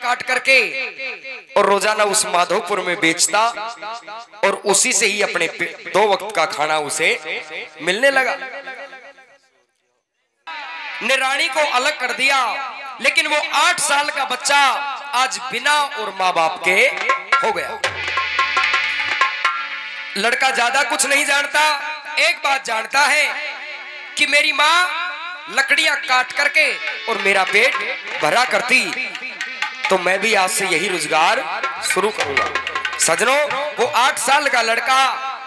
काट करके और रोजाना उस माधोपुर में बेचता और उसी से ही अपने 2 वक्त का खाना उसे मिलने लगा। ने रानी को अलग कर दिया, लेकिन वो 8 साल का बच्चा आज बिना और माँ बाप के हो गया। लड़का ज्यादा कुछ नहीं जानता, एक बात जानता है कि मेरी माँ लकड़ियां काट करके और मेरा पेट भरा करती, तो मैं भी आज से यही रोजगार शुरू करूंगा। सजनों, वो 8 साल का लड़का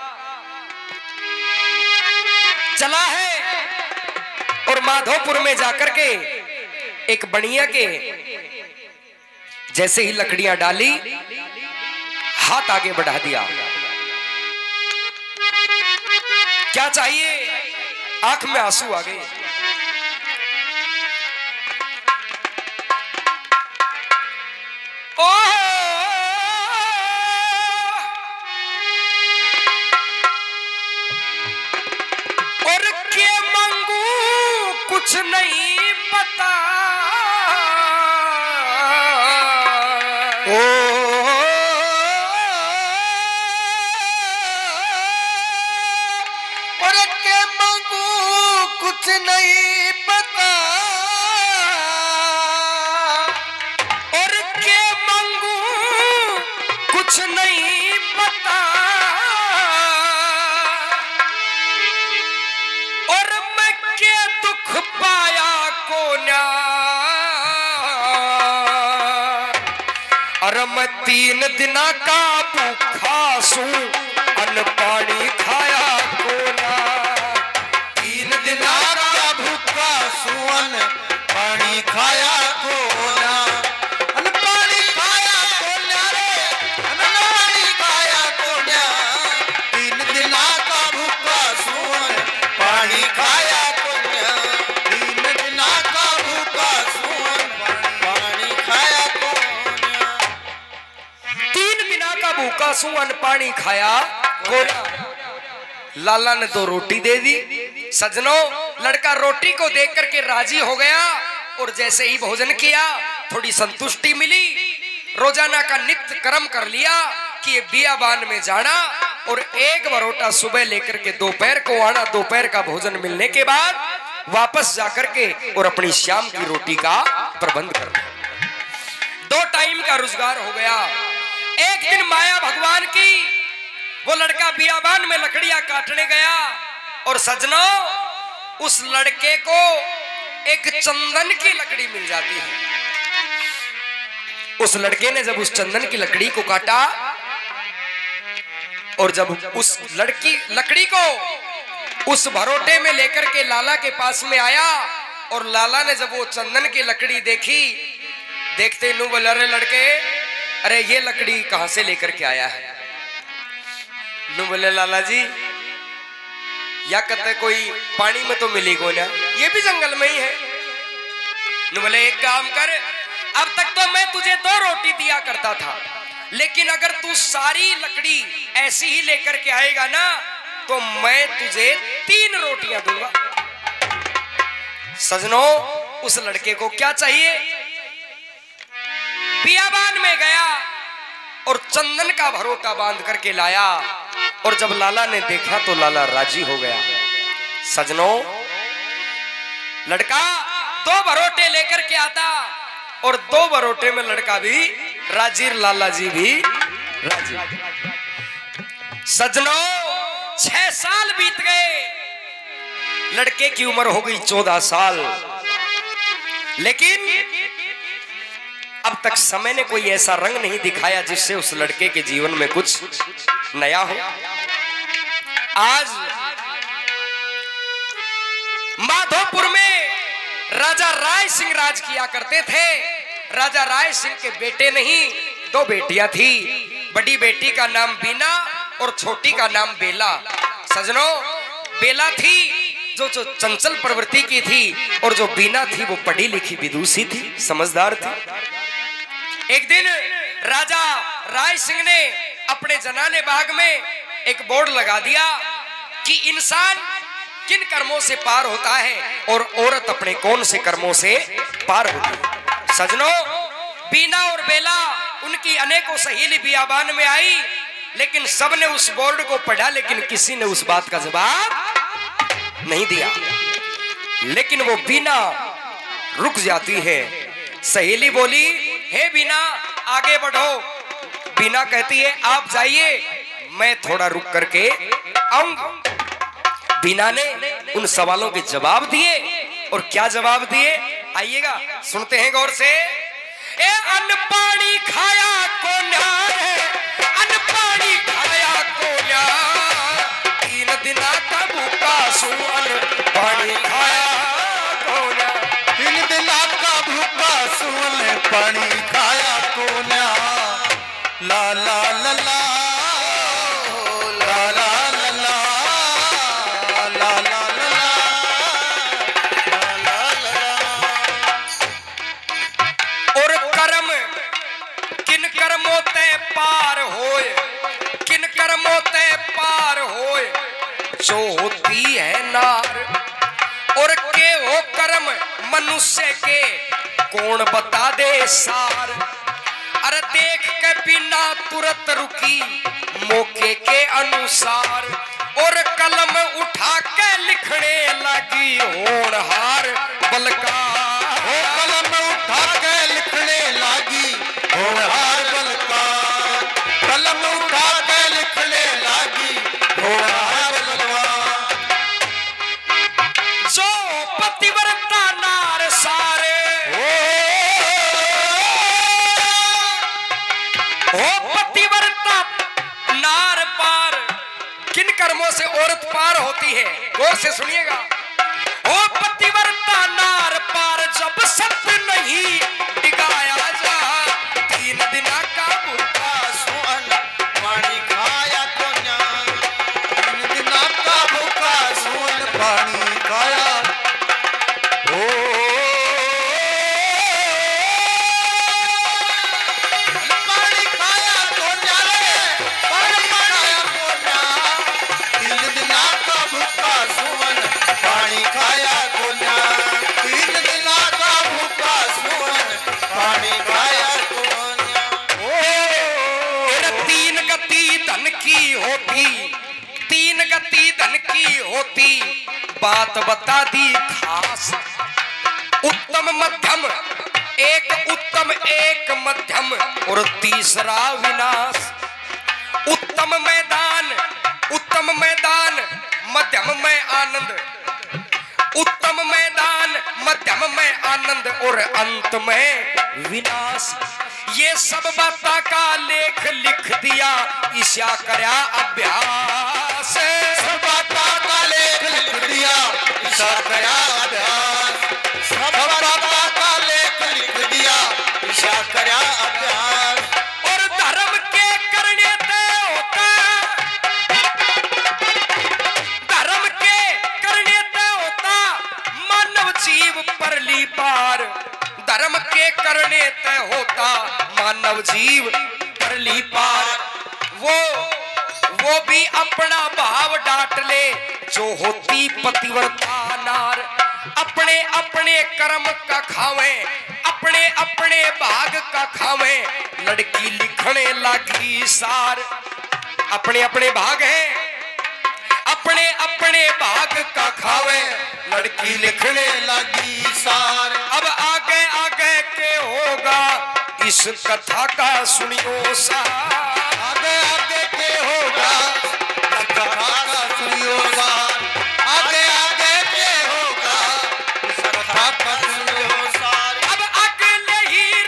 चला है और माधोपुर में जाकर के एक बनिया के जैसे ही लकड़ियां डाली, हाथ आगे बढ़ा दिया। क्या चाहिए? आंख में आंसू आ गए। और के मांगू कुछ नहीं पता, नहीं पता, और के मांगू कुछ नहीं पता, और मैं के दुख पाया को ना, और मैं 3 दिना का भूखा सूं, अन्न पानी खाया को ना। 3 दिना सुवन पानी खाया को ना, अन्न पानी खाया को ना रे, अन्न पानी खाया को ना। 3 दिना का भूखा सुवन पानी खाया को ना, 3 दिना का भूखा सुवन पानी खाया को ना। 3 दिना का भूखा सुवन पानी खाया को ना। लाला ने 2 रोटी दे दी। सजनों, लड़का रोटी को देख करके राजी हो गया और जैसे ही भोजन किया थोड़ी संतुष्टि मिली। रोजाना का नित्य कर्म कर लिया कि ये बियाबान में जाना और एक बरोटा सुबह लेकर के दोपहर को आना। दोपहर का भोजन मिलने के बाद वापस जाकर के और अपनी शाम की रोटी का प्रबंध करना। 2 टाइम का रोजगार हो गया। एक दिन माया भगवान की, वो लड़का बियाबान में लकड़ियां काटने गया और सजनों, उस लड़के को एक चंदन की लकड़ी मिल जाती है। उस लड़के ने जब उस चंदन की लकड़ी को काटा और जब उस लकड़ी को उस भरोटे में लेकर के लाला के पास में आया और लाला ने जब वो चंदन की लकड़ी देखी, देखते नु बोला, अरे लड़के, अरे ये लकड़ी कहां से लेकर के आया है? नु बोले, लाला जी, या कहते कोई पानी में तो मिली को ना, ये भी जंगल में ही है। नु बोले, एक काम कर, अब तक तो मैं तुझे 2 रोटी दिया करता था, लेकिन अगर तू सारी लकड़ी ऐसी ही लेकर के आएगा ना, तो मैं तुझे 3 रोटियां दूंगा। सजनों, उस लड़के को क्या चाहिए? बियाबान में गया और चंदन का भरोटा बांध करके लाया और जब लाला ने देखा तो लाला राजी हो गया। सजनों, लड़का 2 भरोटे लेकर के आता और 2 भरोटे में लड़का भी राजी, लाला जी भी राजी। सजनों, 6 साल बीत गए। लड़के की उम्र हो गई 14 साल, लेकिन अब तक समय ने कोई ऐसा रंग नहीं दिखाया जिससे उस लड़के के जीवन में कुछ नया हो। आज माधोपुर में राजा राय सिंह राज किया करते थे। राजा राय सिंह के बेटे नहीं, 2 बेटियां थी। बड़ी बेटी का नाम बीना और छोटी का नाम बेला। सजनों, बेला थी जो चंचल प्रवृत्ति की थी और जो बीना थी वो पढ़ी लिखी विदुषी थी, समझदार थी। एक दिन राजा राय सिंह ने अपने जनाने बाग में एक बोर्ड लगा दिया कि इंसान किन कर्मों से पार होता है और औरत अपने कौन से कर्मों से पार होती है। सजनों, बीना और बेला उनकी अनेकों सहेली बियाबान में आई, लेकिन सबने उस बोर्ड को पढ़ा, लेकिन किसी ने उस बात का जवाब नहीं दिया। लेकिन वो बीना रुक जाती है। सहेली बोली, हे बीना आगे बढ़ो। बीना कहती है आप जाइए, मैं थोड़ा रुक करके आऊंगा। बीना ने उन सवालों के जवाब दिए, और क्या जवाब दिए आइएगा सुनते हैं गौर से। ए अन्न पानी खाया को न्याय, अन्न पानी खाया को न्याय, 3 दिन का भूखा सू अन्न पानी खाया को न्याय, 3 दिन का भूखा सू अन्न पानी खाया को न्याय। ला ला ला ला ला ला ला ला ला ला ला। और कर्म किन कर्मों ते पार होए, किन कर्मों ते पार होए, जो होती है नार। और के हो कर्म मनुष्य के, कौन बता दे सार। अरे देख के बिना तुरंत रुकी मौके के अनुसार, और कलम उठा के लिखने लगी होनहार बलकार। वो कलम उठा के लिखने लगी होनहार बलकार, कलम उठा के लिखने लगी होनहार बलकार। जो पतिव्रता नार सारे, हो पतिव्रता नार पार, किन कर्मों से औरत पार होती है, गौर से सुनिएगा। हो पतिव्रता नार पार, जब सत्य नहीं टिकाया जा, 3 दिन का भूखा सू अन्न पानी खाया को न्याय, 3 दिन का भूखा सू अन्न पानी खाया। पानी खाया को न्याय, पानी खाया को न्याय, 3 दिन का भूखा सू अन्न पानी खाया को न्याय, 3 दिन का भूखा सू अन्न पानी खाया को न्याय। 3 गति धन की होती, 3 गति धन की होती, बात बता दी खास। उत्तम मध्यम एक, उत्तम एक मध्यम, और तीसरा विनाश। उत्तम मैदान, उत्तम मैदान मध्यम में आनंद, उत्तम मैदान मध्यम में आनंद, और अंत में विनाश। ये सब बाता का लेख लिख दिया, ईशा करया अभ्यास। सब बाता का लेख लिख दिया, ईशा करया अभ्यास। सब बाता का लेख लिख दिया, ईशा करया अभ्यास। और धर्म के करने ते होता, धर्म के करने ते होता, मानव जीव परली पार। धर्म के करने ते होता, मानव जीव परली पार। वो भी अपना भाव डांट ले, जो होती पतिव्रता नार। अपने अपने कर्म का खावे, अपने अपने भाग का खावे, लड़की लिखने लगी सार। अपने अपने भाग हैं, अपने अपने भाग का खावे, लड़की लिखने लगी सार। अब आगे आगे के होगा, इस कथा का सुनियो सार। आगे आगे के होगा, कथा का सुनियो सार। आगे आगे के होगा, इस कथा का सुनियो सार। अब अगले ही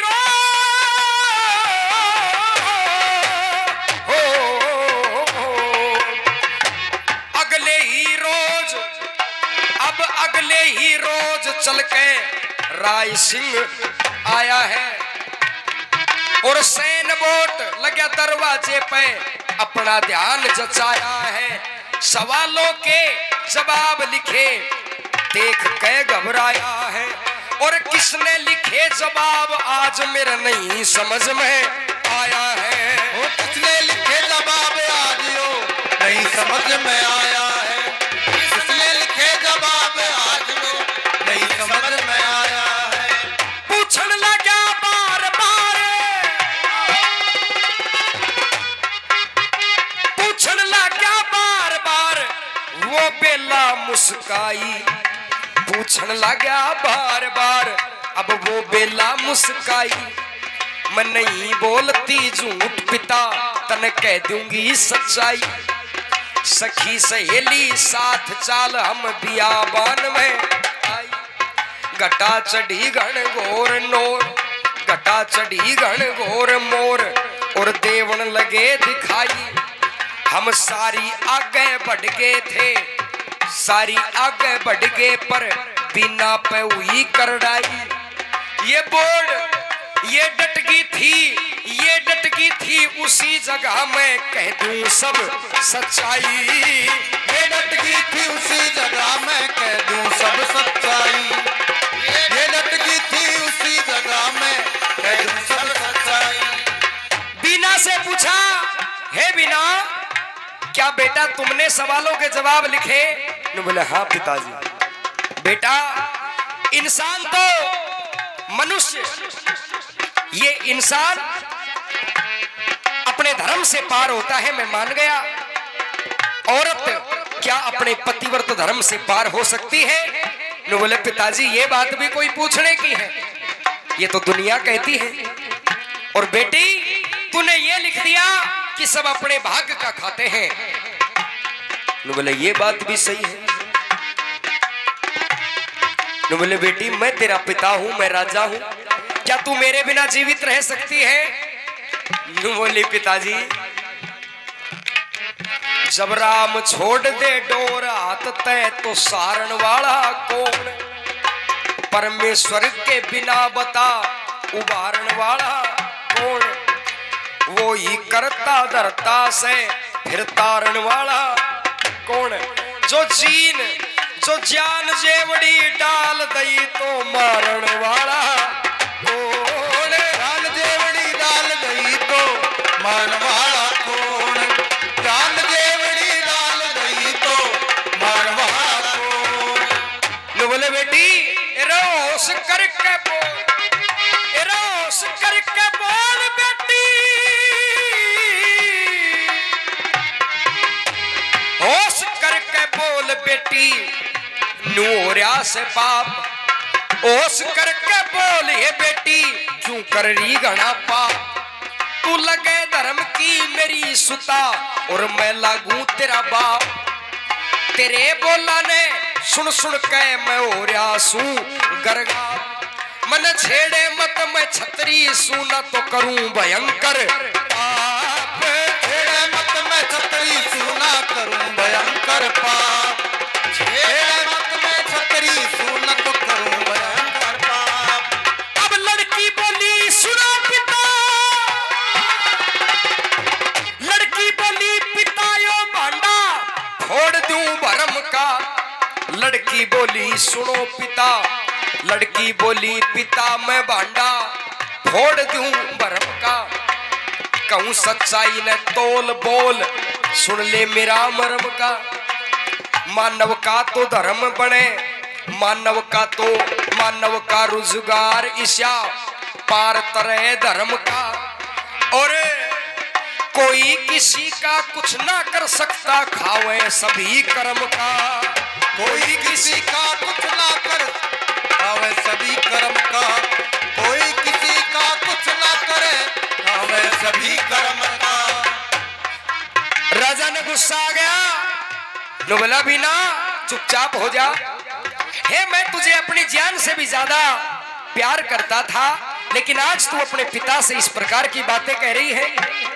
अगले ही रोज, अब अगले ही रोज चल के राय सिंह आया है, और सैन बोट लगा दरवाजे पे अपना ध्यान जचाया है। सवालों के जवाब लिखे देख के घबराया है, और किसने लिखे जवाब आज मेरे नहीं समझ में आया है। वो किसने लिखे जवाब आज यो नहीं समझ में आया है। किसने लिखे जवाब आज मेरे नहीं समझ में आया है। पूछने लगा बार बार, मुस्काई, पूछन लगा बार बार अब वो बेला मुस्काई। मैं नहीं बोलती झूठ पिता तन कह दूंगी सच्चाई। सखी सहेली साथ चाल हम बियाबान में आई। घटा चढ़ी घन घोर नोर, घटा चढ़ी घन घोर मोर, और देवन लगे दिखाई। हम सारी आगे बढ़ गए थे, सारी आगे बढ़ गए पर बिना पे हुई करड़ाई। ये बोर्ड ये डटकी थी, ये डटकी थी उसी जगह मैं कह दूं सब सच्चाई। ये डटकी थी उसी जगह मैं कह दूं सब सच्चाई। ये डटकी थी उसी जगह मैं कह दूं सब सच्चाई। बीना से पूछा, हे बीना क्या बेटा तुमने सवालों के जवाब लिखे? ने बोले हाँ पिताजी। बेटा इंसान तो मनुष्य, ये इंसान अपने धर्म से पार होता है, मैं मान गया। औरत क्या अपने पतिव्रत धर्म से पार हो सकती है? ने बोले पिताजी ये बात भी कोई पूछने की है, ये तो दुनिया कहती है। और बेटी तूने ये लिख दिया कि सब अपने भाग्य का खाते हैं। ने बोले ये बात भी सही है। ने बोले बेटी मैं तेरा पिता हूं, मैं राजा हूं, क्या तू मेरे बिना जीवित रह सकती है? नु बोली पिताजी जब राम छोड़ दे डोर हाथ तय तो सारण वाला कौन? परमेश्वर के बिना बता उबारण वाला कौन? वो ही करता धरता से फिर तारण वाला कौन? जो जान जेवड़ी डाल दई तो मारण वाला कौन? जान जेवड़ी डाल दई तो मारण वाला कौन? जान जेवड़ी डाल दई तो मारण वाला कौन? नु बोले बेटी रोस करके बोल, रोस करके बोल बेटी, होश करके बोल बेटी, नूरिया से पाप। होश करके बोल ये बेटी क्यों कर रही घना पाप? तू लगे धर्म की मेरी सुता और मैं लागू तेरा बाप। तेरे बोला ने सुन सुन के मैं हो रहा सू गरगा। मन छेड़े मत मैं छतरी सूना तो करूं भयंकर पाप। छेड़े मत मैं छतरी सूना करूं भयंकर पाप। छेड़े मत मैं छतरी सूना तो करूं भयंकर पाप। अब लड़की बोली सुनो पिता, लड़की बोली पिता यो भांडा फोड़ दूं भरम का। लड़की बोली सुनो पिता, लड़की बोली पिता मैं भांडा फोड़ दूं भरम का। कहूं सच्चाई न तोल बोल सुन ले मेरा मर्म का। मानव का तो धर्म बने, मानव का रोजगार ईशा पार तरह धर्म का। और कोई किसी का कुछ ना कर सकता खावे सभी कर्म का। कोई किसी का कुछ ना कर खावे सभी कर्म का। कोई किसी का कुछ ना करे खावे सभी कर्म का। राजा ने गुस्सा आ गया, लो बोला बीना चुपचाप हो जा। हे मैं तुझे अपनी जान से भी ज्यादा प्यार करता था, लेकिन आज तू अपने पिता से इस प्रकार की बातें कह रही है।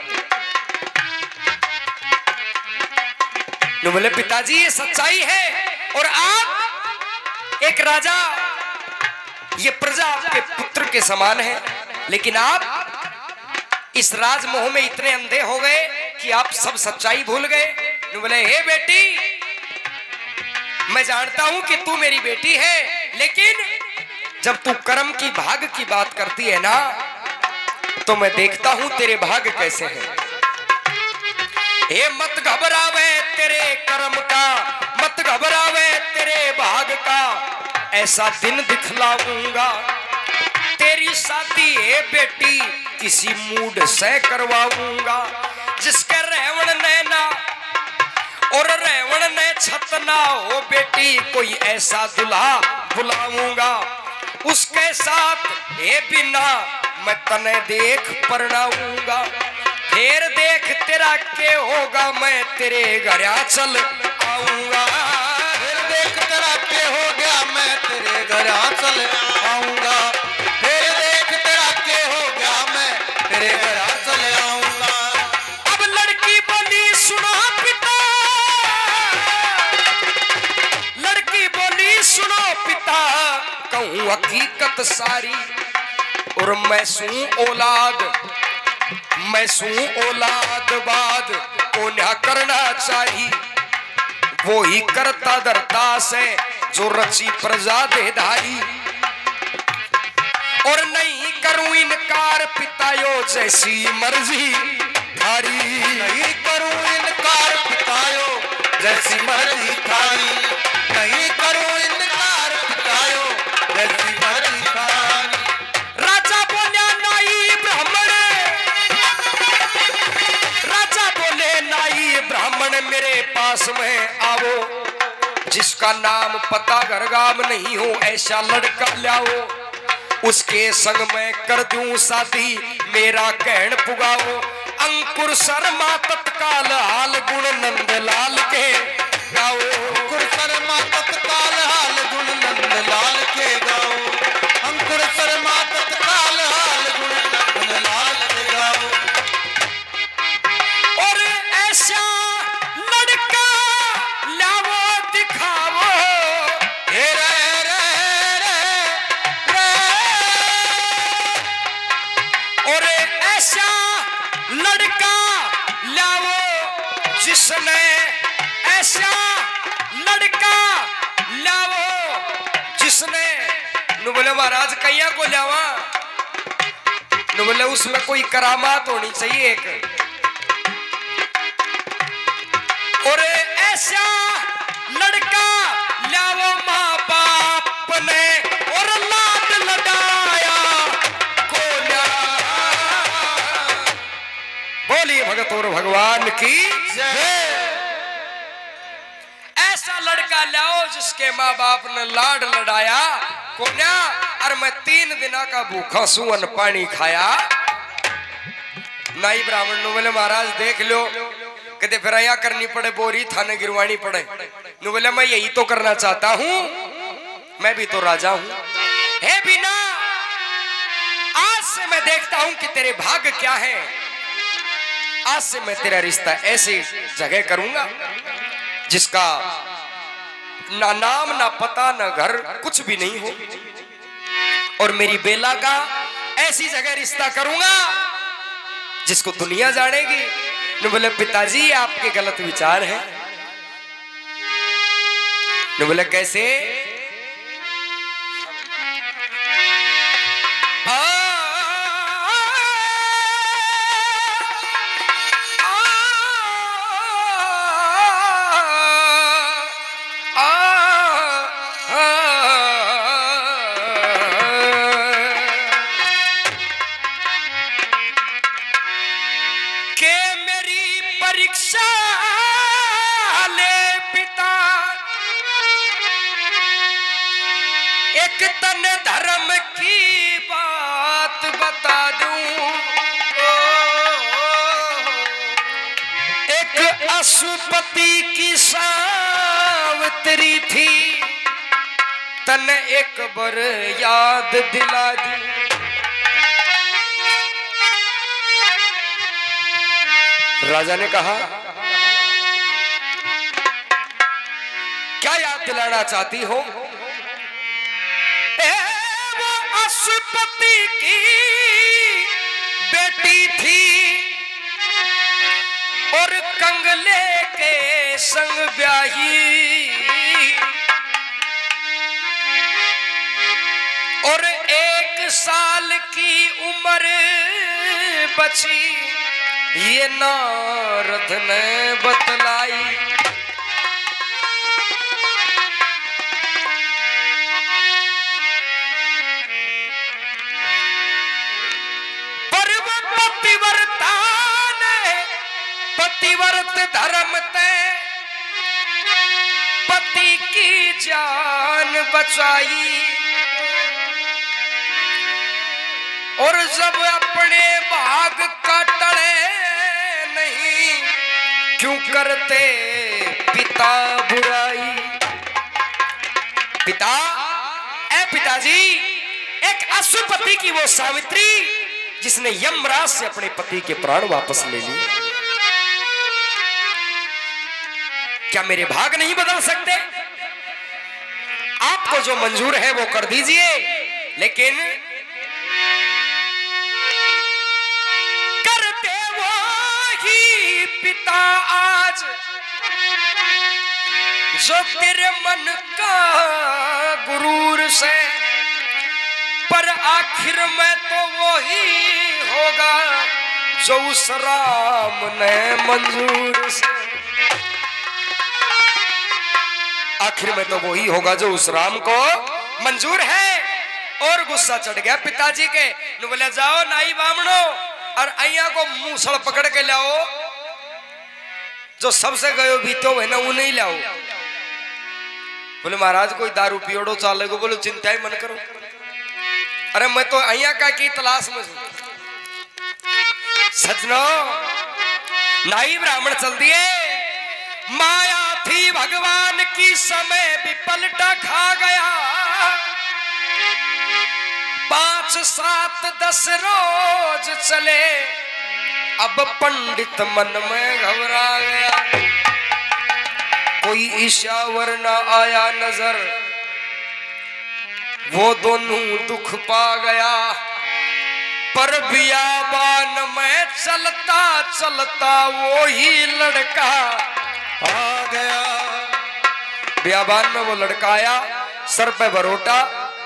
लो बोले पिताजी ये सच्चाई है, और आप एक राजा, ये प्रजा आपके पुत्र के समान है, लेकिन आप इस राजमोह में इतने अंधे हो गए कि आप सब सच्चाई भूल गए। बोले हे बेटी मैं जानता हूं कि तू मेरी बेटी है, लेकिन जब तू कर्म की भाग की बात करती है ना, तो मैं देखता हूं तेरे भाग कैसे हैं। हे मत घबरावे तेरे कर्म का, मत घबरावे तेरे भाग का, ऐसा दिन दिखलाऊंगा। तेरी शादी है बेटी किसी मूड से करवाऊंगा, जिसके रेवण नैना और रेवण ने छत ना हो बेटी, कोई ऐसा दूल्हा बुलाऊंगा, उसके साथ हे बिना मैं तने देख परणाऊंगा। फिर देख तेरा के होगा, मैं तेरे घर चल आऊंगा। फिर देख तेरा के हो गया, मैं तेरे घर चल आऊंगा। फिर देख तेरा के हो गया, मैं तेरे घर चल आऊंगा। अब लड़की बोली सुनो पिता, लड़की बोली सुनो पिता, कहूँ हकीकत सारी, और मैं सूं औलाद, मैं सूं औलाद बाद को न करना चाहिए, वो ही करता धरता से जो रची प्रजा दे धारी। और नहीं करूं इनकार पितायो जैसी मर्जी थारी, नहीं करूं इनकार पितायो जैसी मर्जी थारी, नहीं करूं इनकार पितायो जैसी मर्जी थारी। राजा बोले नाई ब्राह्मण, राजा बोले नाई ब्राह्मण मेरे पास में आवो, जिसका नाम पता घर गाम नहीं हो ऐसा लड़का लाओ, उसके संग मैं कर दूं शादी मेरा कहन पुगाओ। अंकुर शर्मा तत्काल हाल गुण नंद लाल के गाओ, अंकुर शर्मा तत्काल हाल गुण नंद लाल के गाओ, अंकुर शर्मा तत्काल हाल गुण नंद लाल के गाओ। और ऐसा लड़का लाओ दिखाओ, हे रे रे रे रे, और ऐसा लड़का लाओ जिसने, ऐसा लड़का लाओ जिसने, नु बोले महाराज कैया को लावा, नु बोले उसमें कोई करामात होनी चाहिए एक, और ऐसा लड़का लाओ माँ बाप ने और लाड लडाया को ला। बोलिए भगत और भगवान की जय। ऐसा लड़का लाओ जिसके माँ बाप ने लाड लडाया कोन्या, और मैं 3 दिना का भूखा सू अन्न पानी खाया। नाई ब्राह्मण नु बोले महाराज देख लो, कहते फिर आया करनी पड़े बोरी थाने गिरवानी पड़े, नु बोले मैं यही तो करना चाहता हूँ, मैं भी तो राजा हूँ। हे बिना आज से मैं देखता हूँ कि तेरे भाग्य क्या है, आज से मैं तेरा रिश्ता ऐसी जगह करूंगा जिसका ना नाम ना पता ना घर कुछ भी नहीं हो, और मेरी बेला का ऐसी जगह रिश्ता करूंगा जिसको दुनिया जानेगी। न बोले पिताजी आपके गलत विचार हैं, न बोले कैसे, परीक्षा ले पिता, एक तन धर्म की बात बता दूं, एक अशुपति की सावित्री थी, तन एक बार याद दिला दी। राजा ने कहा क्या याद दिलाना चाहती हो? वो अशुपति की बेटी थी और कंगले के संग ब्याही, और 1 साल की उम्र बची, ये नारद ने बतलाई। पर्व पतिव्रता ने पतिव्रत धर्म ते पति की जान बचाई और जब अपने भाग का टले नहीं क्यों करते पिता बुराई। पिता ए पिताजी, एक अशुपति की वो सावित्री जिसने यमराज से अपने पति के प्राण वापस ले लिए, क्या मेरे भाग नहीं बदल सकते? आपको जो मंजूर है वो कर दीजिए, लेकिन करते वो ही पिता आज जो तेरे मन का गुरूर से, पर आखिर में तो वो ही होगा जो उस राम ने मंजूर से। आखिर में तो वो ही होगा जो उस राम को मंजूर है। और गुस्सा चढ़ गया पिताजी के, बोले जाओ नाई बामणो और अय्या को मूसड़ पकड़ के लाओ, जो सबसे गयो बीतो है ना वो नहीं लाओ। बोले महाराज कोई दारू पियोड़ो चाले को। बोले चिंता ही मन करो, अरे मैं तो अय्या का की तलाश में हूं। सजनो नाई ब्राह्मण चल दिए, माया थी भगवान की समय भी पलटा खा गया। 5, 7, 10 रोज चले, अब पंडित मन में घबरा गया। कोई ईशावर न आया नजर, वो दोनों दुख पा गया। पर बियाबान में चलता चलता वो ही लड़का आ गया। बियाबान में वो लड़का आया, सर पे बरोटा।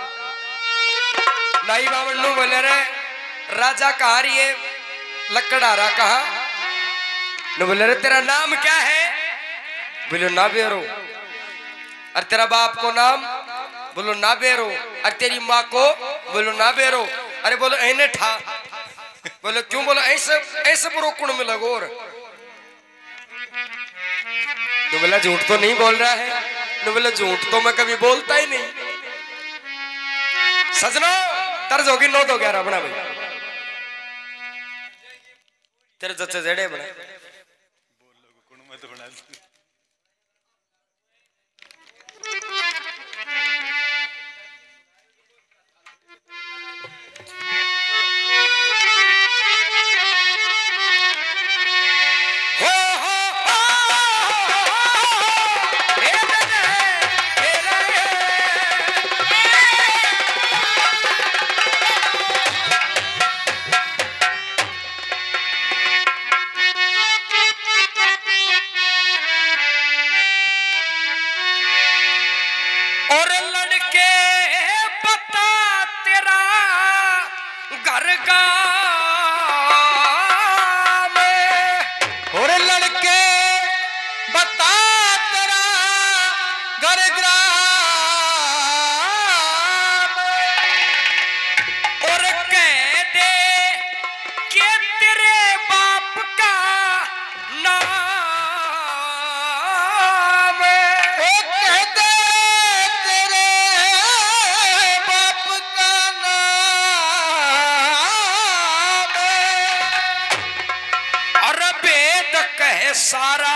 नाई बामन नु बोले रे राजा कहा रही है, लकड़ारा कहा न। बोले रे तेरा नाम क्या है? बोलो ना बेरो। और तेरा बाप को नाम? बोलो ना बेरो। और तेरी माँ को? बोलो ना बेरो। अरे बोलो ऐने ठा। बोलो क्यों? बोलो ऐसे ऐसे बुरोकुण में लगो। और तो बोला झूठ तो नहीं बोल रहा है? तो बोला झूठ तो मैं कभी बोलता ही नहीं। सजनो तर्ज होगी 9 तो 11 बना भाई तेरे जच्चे जेड़े बना सारा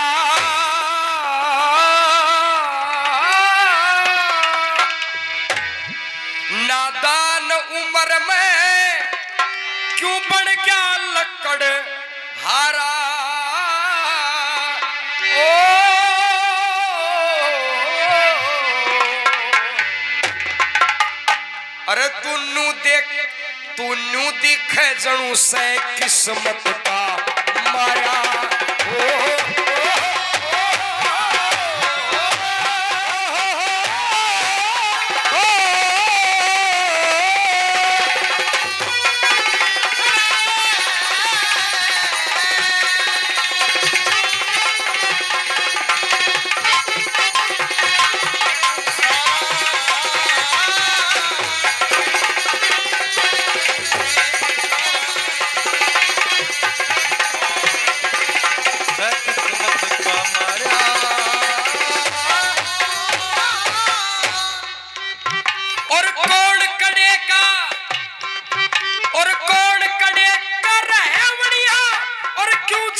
नादान उम्र में क्यों बन गया लकड़ हारा। ओ अरे तूनू दिखे जणू से किस्मत का माया।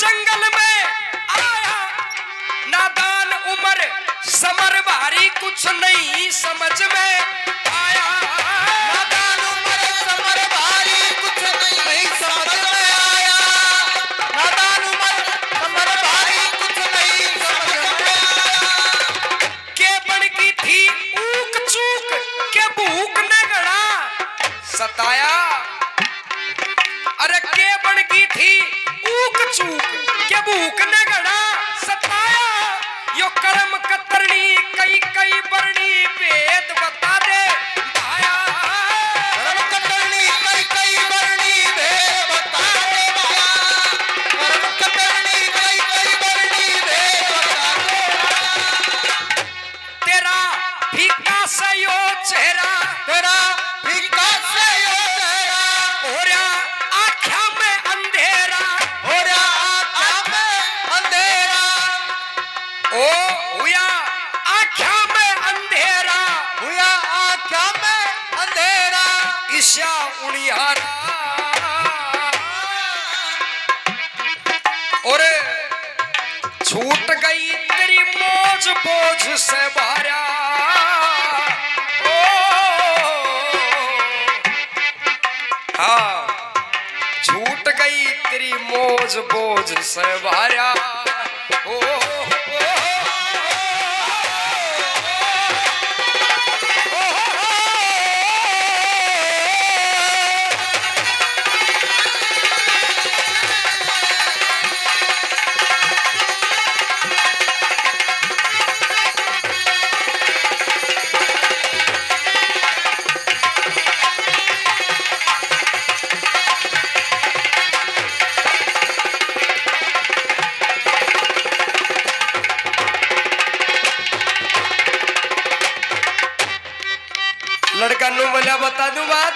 जंगल में आया नादान उम्र समर भारी कुछ नहीं समझ में आया नादान उम्र समर भारी कुछ नहीं समझ में आया नादान उम्र समर भारी कुछ नहीं समझ में आया के बन की थी ऊक चूक के भूख ने गड़ा सताया अरे के बन की थी ऊक चूक के भूख ने गड़ा सताया यो कर्म कतरनी कई कई बरनी भेद बता दे भाया कर्म कतरनी कई कई बरनी भेद बता दे भाया कर्म कतरनी कई कई बरनी भेद बता दे भाया तेरा फीका सा यो चेहरा तेरा फीका सा यो चेहरा हो रहा आँखों में अंधेरा हो रहा आँखों में अंधेरा ओ हुआ आँखों में अंधेरा हुआ आँखों में अंधेरा ईशा उनियारा और छूट गई तेरी मौज बोझ से भारा ओ हाँ छूट गई तेरी मौज बोझ से भारा ओ लड़का नु बोला बता दूं बात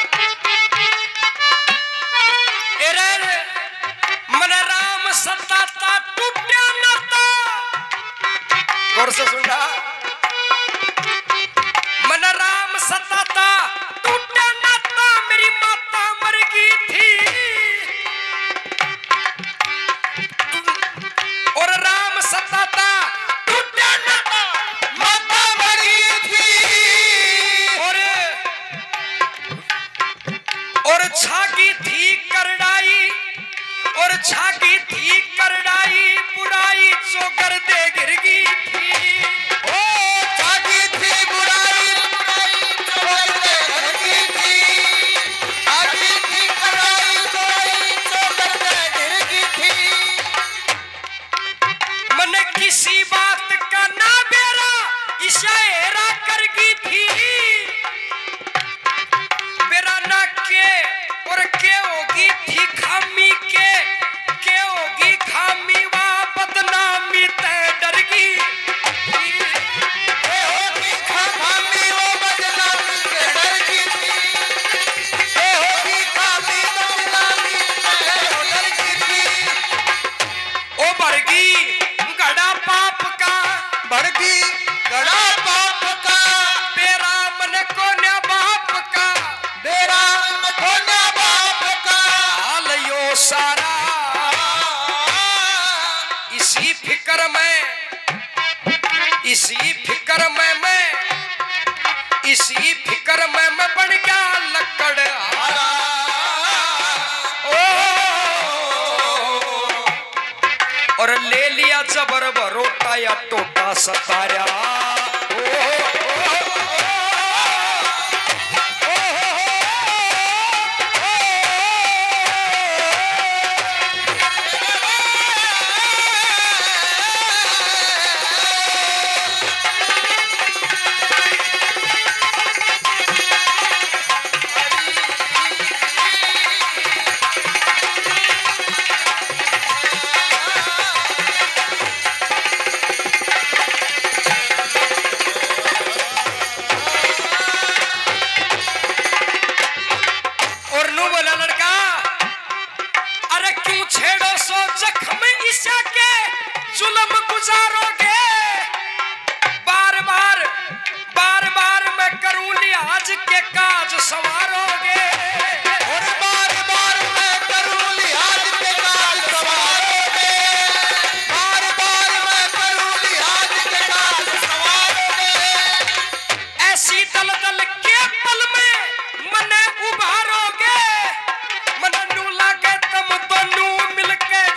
मन राम सताता टूटा नाता गौर से सुनना मन राम सताता टूटा नाता मेरी माता मर गई थी और राम सताता टूटा नाता माता मर गई थी और छागी थी करड़ाई और छागी थी करड़ाई बुराई चोकर दे गिर गई थी ओ छागी थी बुराई बुराई चोकर दे गिर गई थी छागी थी करड़ाई बुराई चोकर दे गिर गई थी मन किसी बात का ना बेरा इशारा कर गई थी बेरा ना के और के होगी थी खामी के होगी खामी वा बदनामी तय डर गई होगी खामी वो बदनामी से डर गई थी होगी खामी बदनामी से डर गई थी ओ भरगी गड़ा पाप का भड़की गड़ा पाप का बेरा मन को न बाप का बेरा खोना बाप का हाल यो सारा इसी फिक्र में मैं बन गया लकड़ हारा और ले लिया जबर भरोटा या टोटा सतारा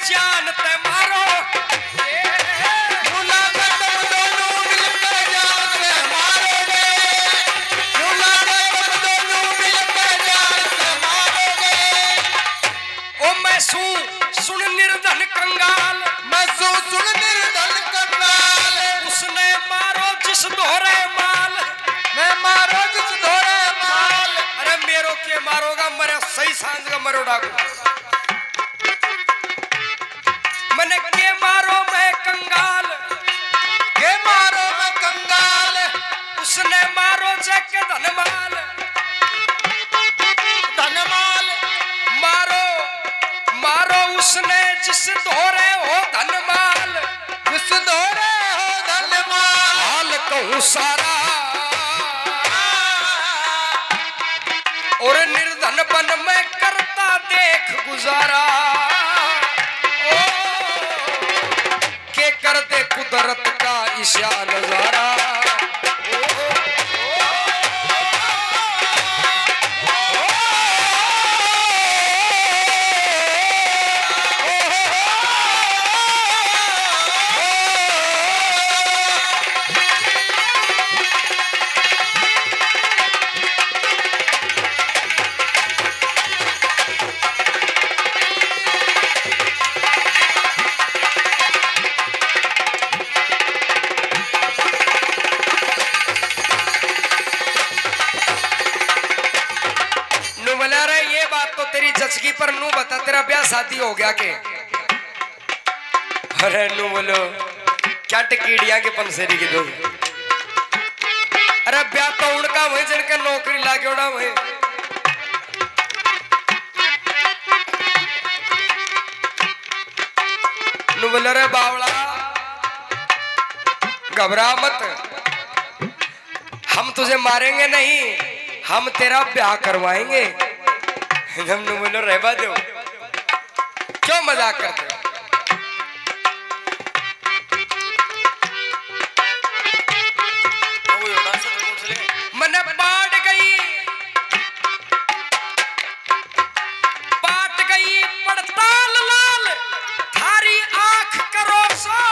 जान ते मारो, सुन निर्धन कंगाल, मैं सुन निर्धन कंगाल, उसने मारो जिस दोहरे माल, मैं मारो जिस दोहरे माल। अरे मेरो के मारोगा मरे सही सांझ का मरो डाकू, मैंने के मारो मैं कंगाल, के मारो मैं कंगाल, उसने मारो जग धनमाल, धनमाल मारो मारो उसने जिस दोहरे हो धनमाल, जिस दोहरे हो धनमाल। हाल कहूँ सारा और निर्धन बन में करता देख गुजारा, ओ के कर दे कुदरत का ईशा नजारा। तेरी जचगी पर नू बता तेरा ब्याह शादी हो गया के? अरे नू बोलो क्या टिकीड़िया के पंसेरी की दो। अरे ब्याह तो उनका वही जिनके नौकरी लागे उड़ा वही। नू बोलो रे बावड़ा घबरा मत, हम तुझे मारेंगे नहीं, हम तेरा ब्याह करवाएंगे। हमने बोलो रहबा दो, क्यों मजाक करते हो? मन पाट गई पड़ताल लाल, थारी आंख करो सो,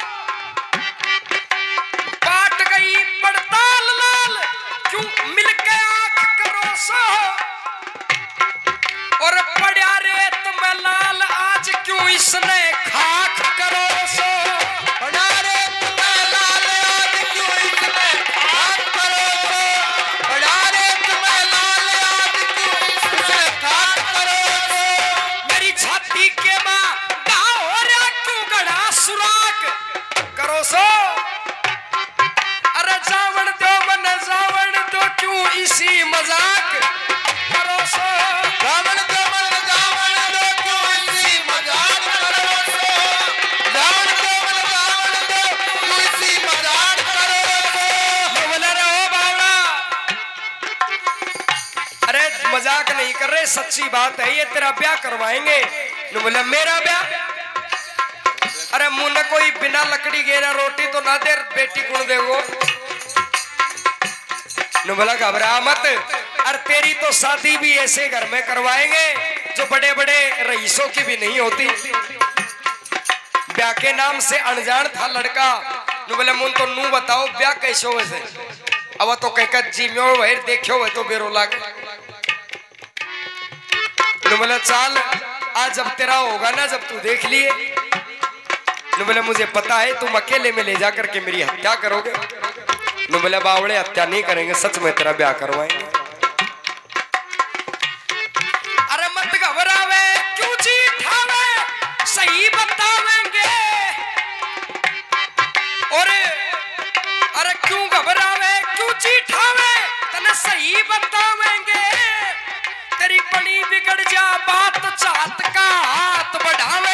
पाट गई पड़ताल लाल, क्यों मिलके आंख करो सो, और पड़ा रेत में लाल आज क्यों इसने खाक करो सो, पड़ा रेत में लाल आज क्यों इसने खाक करो सो, पड़ा रेत में लाल आज क्यों इसने खाक करो सो। मेरी छाती के मां दाव हो रहा क्यों गड़ा सुराख करो सो, अरे जावण दो मन जावण दो क्यों इसी मजाक करो सो, जावण दो मन जावण दो क्यों इसी मजाक करो सो, जावण दो मन जावण दो क्यों इसी मजाक करो सो। ये बोला रे ओ बावड़ा, अरे मजाक नहीं कर रहे, सच्ची बात है, ये तेरा ब्याह करवाएंगे। नु बोला मेरा ब्याह? अरे मुंह ने कोई बिना लकड़ी गेरा रोटी तो ना दे बेटी गुण देगो। नु बोला घबरा मत, अरे तेरी तो शादी भी ऐसे घर में करवाएंगे जो बड़े बड़े रईसों की भी नहीं होती। ब्याह के नाम से अनजान था लड़का। नु बोले मुन तो नू बताओ ब्याह कैसे हो वैसे? अब तो कह जीम्यो वही देखो वह तो बेरो लागे। नु बोले चाल आज जब तेरा होगा ना, जब तू देख लिए। नु बोले मुझे पता है तुम अकेले में ले जाकर के मेरी हत्या करोगे। नु बोले बावड़े हत्या नहीं करेंगे, सच में तेरा ब्याह करवाएंगे। अरे मत घबरावे क्यों जी ठावे, सही बतावेंगे। और अरे क्यों घबरावे क्यों जी ठावे, तने सही बतावेंगे। तेरी बड़ी बिगड़ जा बात चाहत का हाथ बढ़ावे।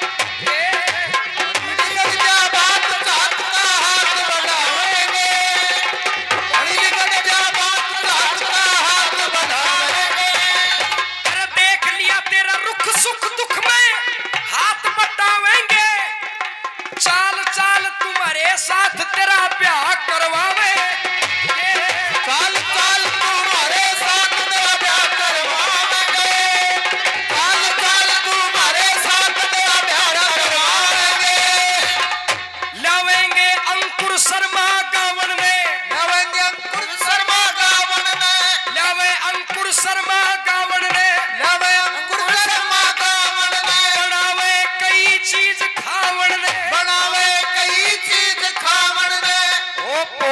सुख दुख में हाथ बटावेंगे, चाल चाल तुम्हारे साथ तेरा ब्याह करवावे। चाल चाल तुम्हारे साथ तेरा ब्याह करवावेंगे, चाल चाल तुम्हारे साथ तेरा ब्याह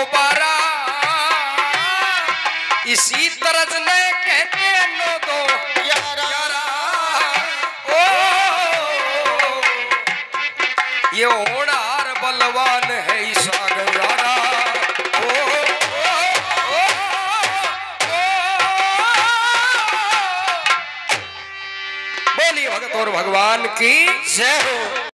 बारा, इसी तरज ने कहते नो दो यारा। ओ ये होनार बलवान है सागर यारा। बोलिए भगत और भगवान की जय हो।